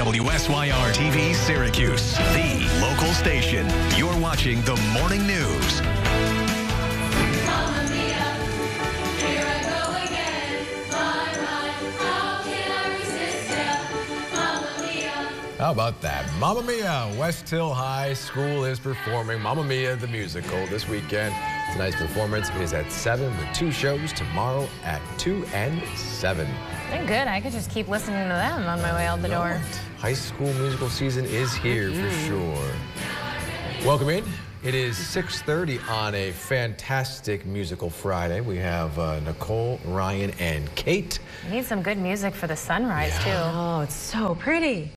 WSYR TV Syracuse, the local station. You're watching the morning news. Mamma mia, here I go again. My, how can I resist ya? Mamma mia. How about that? Mamma Mia! Westhill High School is performing Mamma Mia the musical this weekend. Tonight's performance is at 7 with 2 shows tomorrow at 2 and 7. They're good. I could just keep listening to them on my way out the door. High school musical season is here for sure. Welcome in. It is 6:30 on a fantastic musical Friday. We have Nicole, Ryan, and Kate. We need some good music for the sunrise, too. Oh, it's so pretty.